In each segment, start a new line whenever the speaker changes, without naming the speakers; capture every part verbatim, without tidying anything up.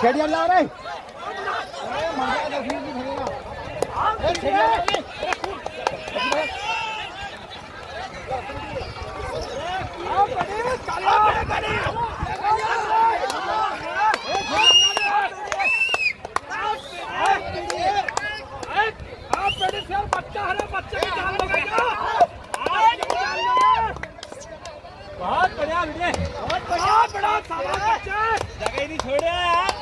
छेड़िया ला रहे
बच्चा है बच्चे की जान लगेगा। बहुत बढ़िया विजय, बहुत बढ़िया बड़ा साला बच्चा जगह नहीं छोड़े यार।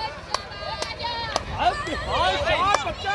बहुत बच्चा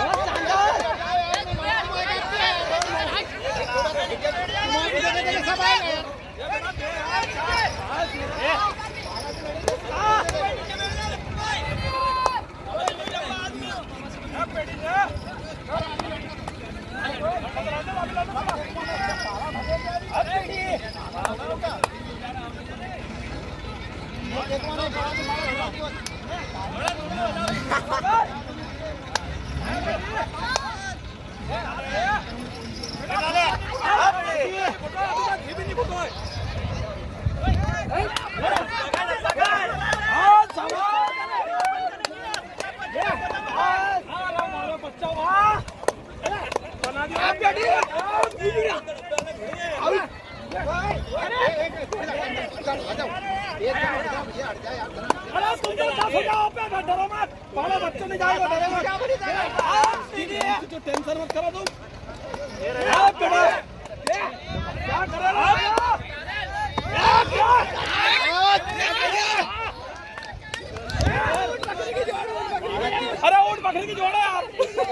बच्चों ने जाएगा टेंशन मत करो तुम। अरे ऊँट बकरी की जोड़ है यार।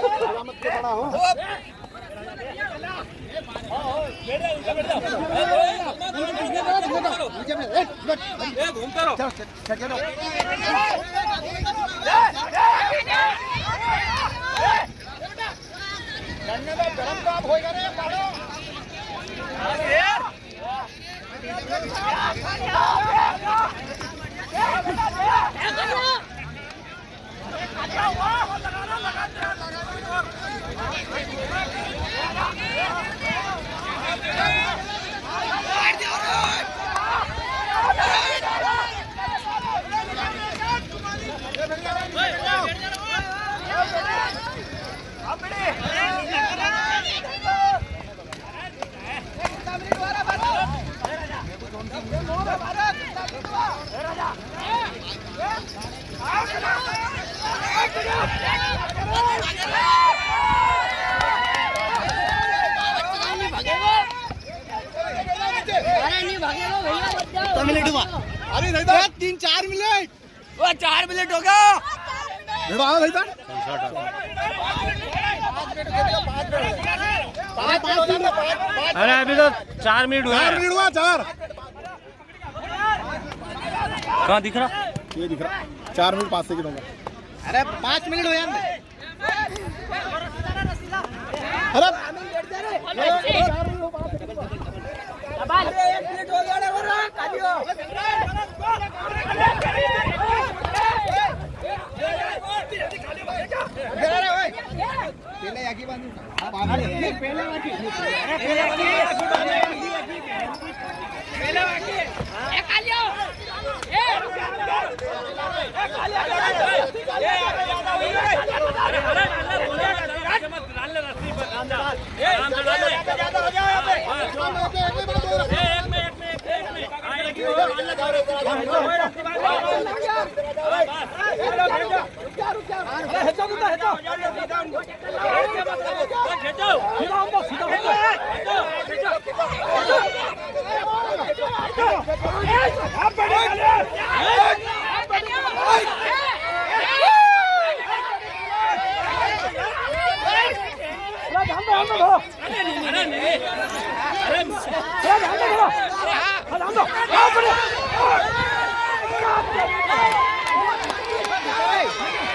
घूमते रहो गरम तो आप होएगा रे मिनट हुआ अरे तीन चार मिनट वो चार मिनट हो गया।
अरे अभी तो चार मिनट हुआ
चार मिनट हुआ चार
कहाँ दिख रहा
ये दिख रहा चार मिनट पाँच सेकंड होगा। अरे पाँच मिनट हुए अरे एक मिनट हो गया पहले याकी बांधू पहले पहले वाकी पहले वाकी ए कालियो ए ए कालिया ए अरे अरे बोले मत डाल ले रस्सी पर डाल ए ज्यादा हो गया यहां पे एक में एक में एक में आएगी वो डाल लगा रहे अरे हेचो तो हेचो हेचो सीधा हम सीधा आप बड़े वाले आप बड़े अरे हम हम दो अरे नहीं अरे नहीं अरे अरे हम दो अरे हम दो आप बड़े